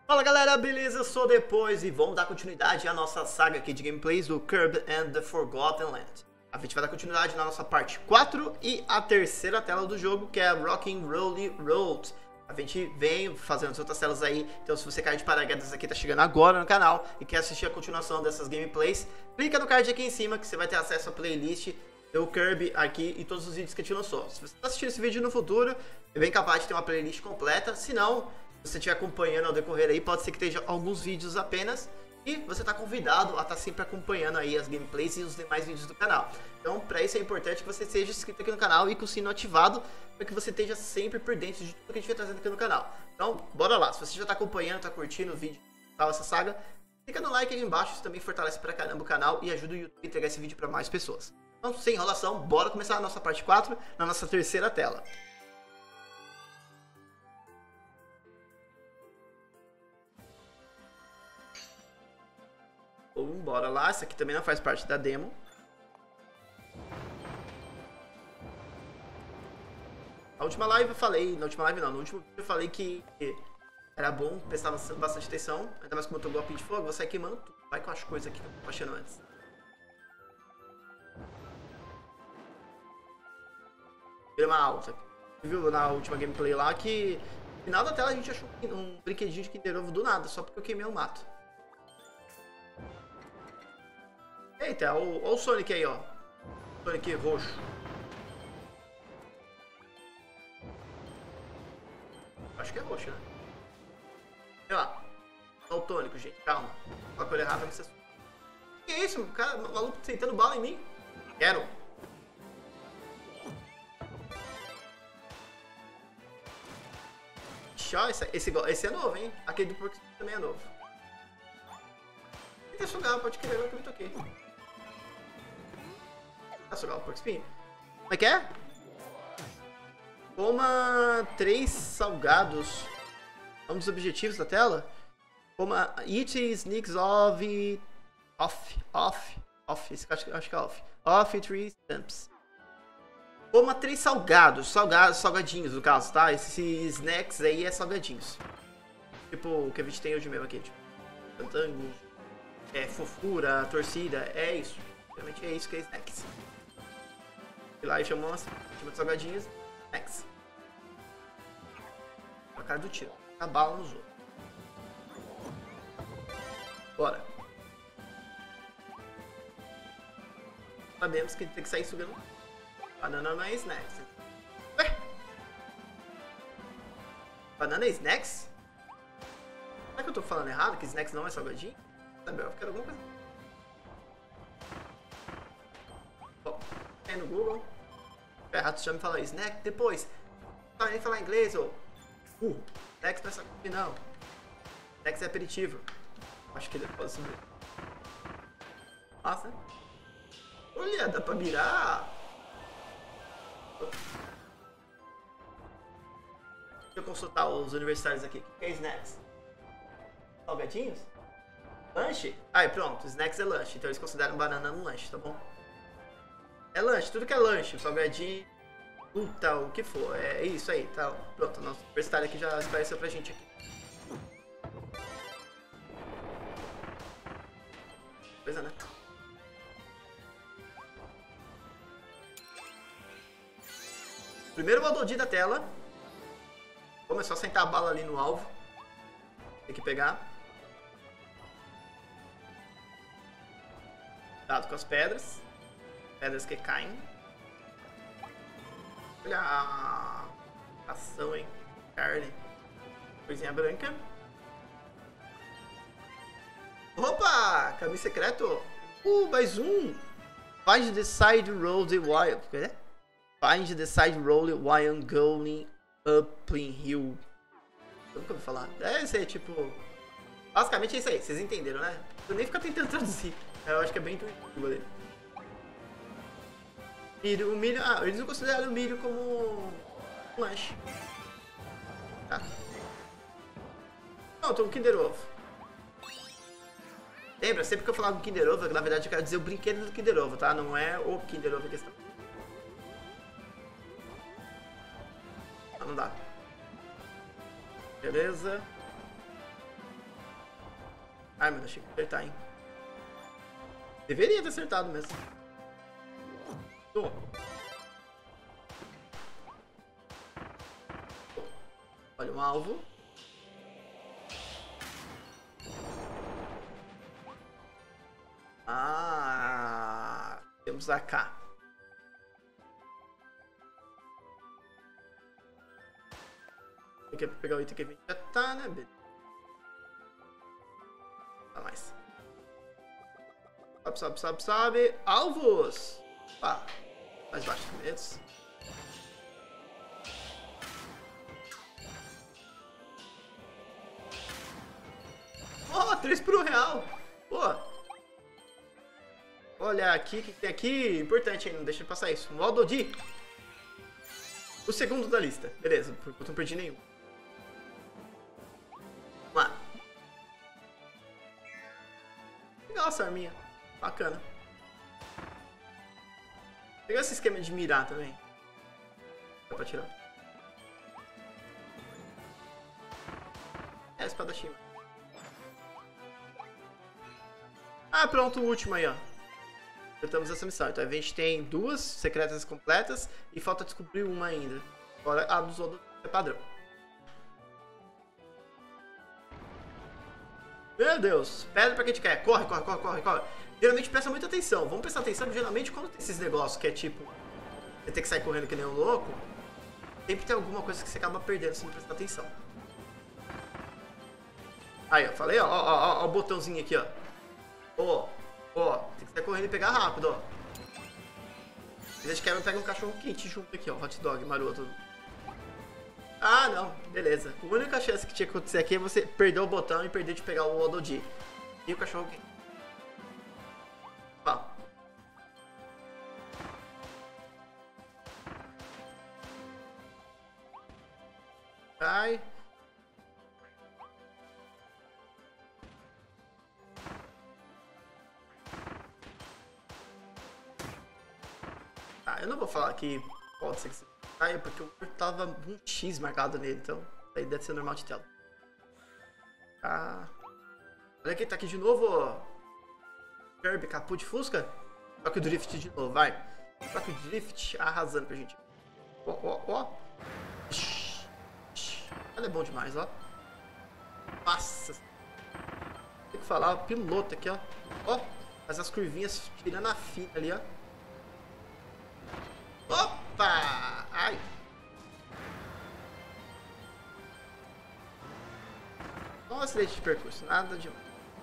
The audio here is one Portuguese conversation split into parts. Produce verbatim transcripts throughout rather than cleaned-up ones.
Fala galera, beleza? Eu sou Depois e vamos dar continuidade à nossa saga aqui de gameplays do Kirby and the Forgotten Land. A gente vai dar continuidade na nossa parte quatro e a terceira tela do jogo, que é a Rockin' Rolly Road. A gente vem fazendo as outras telas aí, então se você cair de paraquedas aqui, tá chegando agora no canal e quer assistir a continuação dessas gameplays, clica no card aqui em cima que você vai ter acesso à playlist do Kirby aqui e todos os vídeos que a gente lançou. Se você está assistindo esse vídeo no futuro, é bem capaz de ter uma playlist completa, se não, se você estiver acompanhando ao decorrer aí, pode ser que esteja alguns vídeos apenas. E você está convidado a estar sempre acompanhando aí as gameplays e os demais vídeos do canal. Então, para isso é importante que você seja inscrito aqui no canal e com o sino ativado, para que você esteja sempre por dentro de tudo que a gente vai trazendo aqui no canal. Então, bora lá. Se você já está acompanhando, está curtindo o vídeo, tal, essa saga, clica no like aí embaixo, isso também fortalece pra caramba o canal e ajuda o YouTube a entregar esse vídeo para mais pessoas. Então, sem enrolação, bora começar a nossa parte quatro, na nossa terceira tela. Bora lá, essa aqui também não faz parte da demo. Na última live eu falei, na última live não, no último vídeo eu falei que era bom prestar bastante atenção, ainda mais como eu tô golpe de fogo, vou sair queimando tudo. Vai com as coisas aqui que eu tô achando antes. Grama alta. Viu na última gameplay lá que no final da tela a gente achou um brinquedinho de Kinder Ovo do nada, só porque eu queimei o mato. Eita, olha o Sonic aí, ó. Sonic roxo. Acho que é roxo, né? Sei lá. Olha o tônico, gente. Calma. Uma coisa errada você. Que isso, cara? O maluco sentando bala em mim? Quero. Ó, esse, esse, esse é novo, hein? Aquele do Porco também é novo. Tenta sugar, pode querer, eu que me toquei. Sugar o Porco Espinho. Como é que é? Coma três salgados. É um dos objetivos da tela. Coma eat sneaks of off off off. Esse acho, acho que é off. Off three stamps. Coma três salgados, salgados, salgadinhos no caso, tá? Esses snacks aí é salgadinhos. Tipo o que a gente tem hoje mesmo aqui, tipo cantango, é fofura, torcida, é isso. Realmente é isso que é snacks. E lá e chamou uma chama de salgadinhos, snacks. A cara do tiro, a bala nos outros. Bora. Sabemos que tem que sair sugando. Banana não é snacks. Ué? Banana é snacks? Será que eu tô falando errado? Que snacks não é salgadinho? Sabe, eu quero alguma coisa. Bom, aí no Google. Errado, já me fala snack. Depois, não sabe nem falar inglês, ou. Uh, snacks não é salgadinho, não. Snacks é aperitivo. Acho que depois subir. Nossa. Olha, dá pra mirar. Deixa eu consultar os universitários aqui. O que é snacks? Salgadinhos? Lanche? Ah, pronto. Snacks é lanche. Então eles consideram banana um lanche, tá bom? É lanche. Tudo que é lanche. Salgadinho, puta, o que for. É isso aí, tá? Pronto. O nosso universitário aqui já esclareceu pra gente aqui. Coisa, né? Primeiro modo da tela. Como é só sentar a bala ali no alvo. Tem que pegar. Cuidado com as pedras. Pedras que caem. Olha a ação, hein? Carne. Coisinha branca. Opa! Caminho secreto. Uh, mais um. Find the side road wild. Quer dizer? Find the side road while going up in hill. Eu nunca ouvi falar. Deve ser tipo. Basicamente é isso aí, vocês entenderam, né? Eu nem ficar tentando traduzir. Eu acho que é bem intuitivo ali. Milho, o milho. Ah, eles não consideram o milho como um lanche. Tá. Não, tô com Kinder Ovo. Lembra, sempre que eu falava do Kinder Ovo, na verdade eu quero dizer o brinquedo do Kinder Ovo, tá? Não é o Kinder Ovo em questão. Não dá. Beleza. Ai, mano, achei que ia acertar, hein? Deveria ter acertado mesmo. Tô. Olha um alvo. Ah, temos a K. Tem que pegar o item que a gente já tá, né? Beleza. Tá mais. Sobe, sobe, sobe, sobe. Alvos! Opa. Mais baixo que medos. Oh, três por um real! Pô! Olha aqui, o que tem aqui? Importante, hein? Não deixa de passar isso. Modo de... O segundo da lista. Beleza, porque eu não perdi nenhum. Vamos lá. Legal essa arminha. Bacana. Pegar esse esquema de mirar também. Dá pra tirar. É, espadachim. Ah, pronto, o último aí, ó. Completamos essa missão. Então a gente tem duas secretas completas e falta descobrir uma ainda. Agora a dos outros é padrão. Meu Deus, pedra pra quem te quer. Corre, corre, corre, corre, corre. Geralmente presta muita atenção. Vamos prestar atenção que geralmente quando tem esses negócios que é tipo... Você tem que sair correndo que nem um louco. Sempre tem alguma coisa que você acaba perdendo se não prestar atenção. Aí, ó. Falei, ó. Ó, ó, ó o botãozinho aqui, ó. Ó. Ó. Tem que sair correndo e pegar rápido, ó. Se a gente quebra, pega um cachorro quente junto aqui, ó. Hot dog, maroto. Ah, não. Beleza. A única chance que tinha que acontecer aqui é você perder o botão e perder de pegar o Ododi. E o cachorro quente. Ó. Vai. Ah, eu não vou falar que pode ser que você caia, porque o meu tava um X marcado nele, então aí deve ser normal de tela. Ah. Olha quem tá aqui de novo, ó. Kirby, capô de Fusca. Toque o Drift de novo, vai. Toque o Drift arrasando pra gente. Ó, ó, ó. Ela é bom demais, ó. Nossa. Tem que falar, o piloto aqui, ó. Ó, faz as curvinhas tirando a fita ali, ó. Opa! Ai! Só um acidente de percurso, nada de...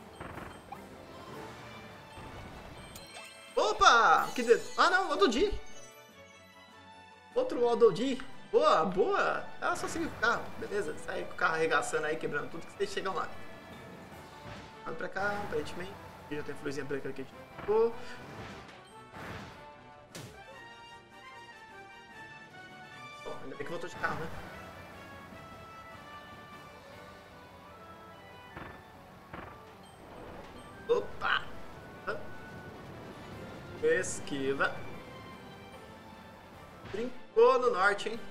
Opa! Que dedo? Ah, não, Ododi! Outro Ododi! Boa, boa! Ela só seguiu com o carro, beleza? Sai com o carro arregaçando aí, quebrando tudo, que vocês chegam lá. Vamos pra cá, aparentemente. Aqui já tem a florzinha branca que a gente ficou. Ainda bem que voltou de carro, né? Opa! Esquiva. Brincou no norte, hein?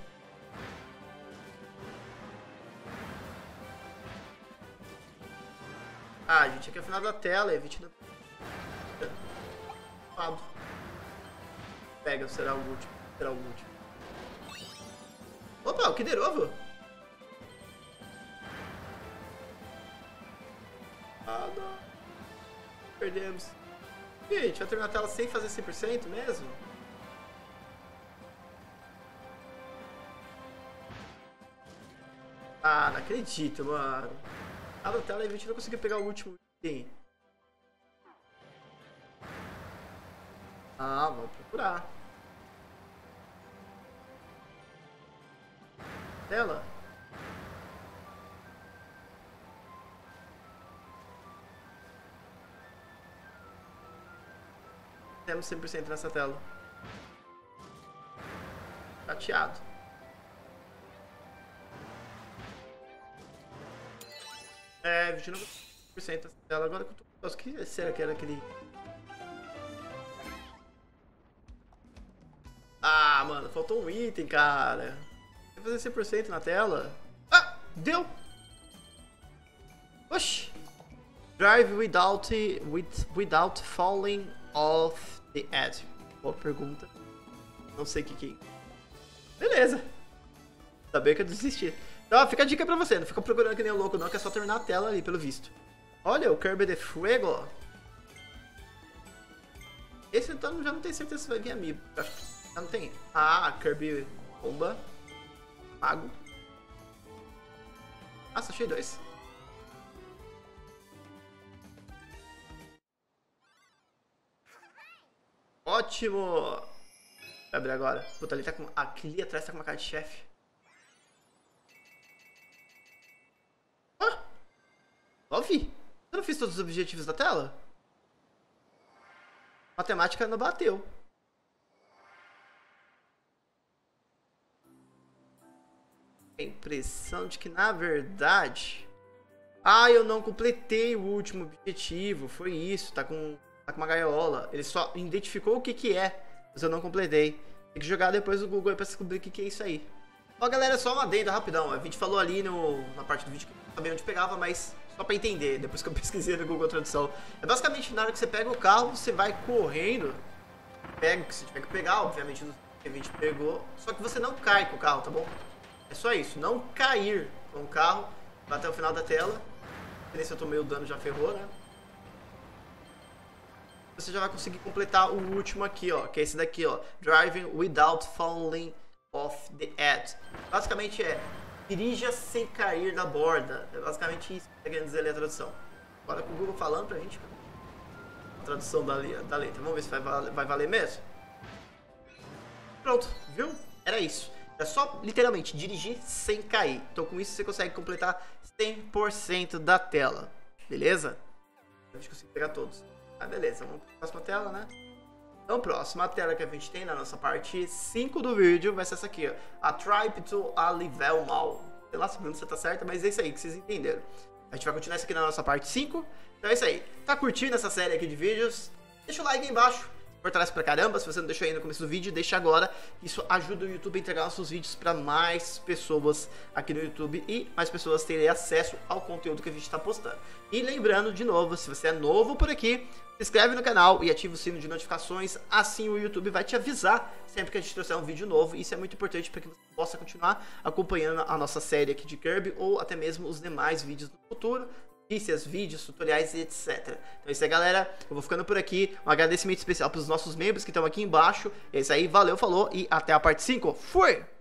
Ah, gente, aqui é o final da tela, é vinte... Pega, será o último. Será o último. Opa, o Kinder Ovo! Ah, não. Perdemos. E aí, a gente vai terminar a tela sem fazer cem por cento mesmo? Ah, não acredito, mano. A da tela a gente não conseguiu pegar o último item. Ah, vou procurar. Tela? Temos cem por cento nessa tela. Chateado. É, vinte e nove por cento nessa tela. Agora que eu tô... O que será que era aquele... Ah, mano, faltou um item, cara. Vai fazer cem por cento na tela. Ah, deu! Oxi! Drive without, with, without falling off the edge. Boa pergunta. Não sei o que que é. Beleza. Ainda bem que eu desisti. Então, fica a dica pra você. Não fica procurando que nem um louco não, que é só terminar a tela ali, pelo visto. Olha, o Kirby de Fuego. Esse então já não tenho certeza se vai vir amigo. Acho que já não tem. Ah, Kirby Bomba. Mago. Nossa, achei dois. Ótimo! Vai abrir agora. Puta, ali tá com... Aqui atrás tá com uma cara de chefe. Ah! Ó, vi. Eu não fiz todos os objetivos da tela? Matemática não bateu. A impressão de que, na verdade... Ah, eu não completei o último objetivo. Foi isso, tá com... Tá com uma gaiola. Ele só identificou o que que é, mas eu não completei. Tem que jogar depois no Google aí pra descobrir o que que é isso aí. Ó, galera, só uma adenda rapidão. A gente falou ali no, na parte do vídeo que eu não sabia onde pegava, mas só pra entender, depois que eu pesquisei no Google Tradução. É basicamente, na hora que você pega o carro, você vai correndo. Pega o que você tiver que pegar, obviamente no que a gente pegou. Só que você não cai com o carro, tá bom? É só isso, não cair com o carro até o final da tela. Se eu tomei o dano, já ferrou, né? Você já vai conseguir completar o último aqui, ó, que é esse daqui, ó, Driving Without Falling Off the Edge. Basicamente é, dirija sem cair da borda. É basicamente isso que tá querendo dizer ali a tradução. Agora com o Google falando pra gente, a tradução da, da letra. Vamos ver se vai valer, vai valer mesmo. Pronto, viu? Era isso. É só, literalmente, dirigir sem cair. Então com isso você consegue completar cem por cento da tela. Beleza? A gente consegue pegar todos. Ah, beleza, vamos para a próxima tela, né? Então, próxima tela que a gente tem na nossa parte cinco do vídeo vai ser essa aqui, ó. A Tribe to a Level Mal. Sei lá se a pronúncia tá certa, mas é isso aí que vocês entenderam. A gente vai continuar isso aqui na nossa parte cinco. Então é isso aí. Tá curtindo essa série aqui de vídeos? Deixa o like aí embaixo. Fortalece pra caramba. Se você não deixou aí no começo do vídeo, deixa agora. Isso ajuda o YouTube a entregar nossos vídeos para mais pessoas aqui no YouTube e mais pessoas terem acesso ao conteúdo que a gente está postando. E lembrando, de novo, se você é novo por aqui, se inscreve no canal e ativa o sino de notificações. Assim o YouTube vai te avisar sempre que a gente trouxer um vídeo novo. Isso é muito importante para que você possa continuar acompanhando a nossa série aqui de Kirby ou até mesmo os demais vídeos no futuro. Notícias, vídeos, tutoriais e etcétera. Então é isso aí, galera. Eu vou ficando por aqui. Um agradecimento especial para os nossos membros que estão aqui embaixo. É isso aí, valeu, falou e até a parte cinco. Fui!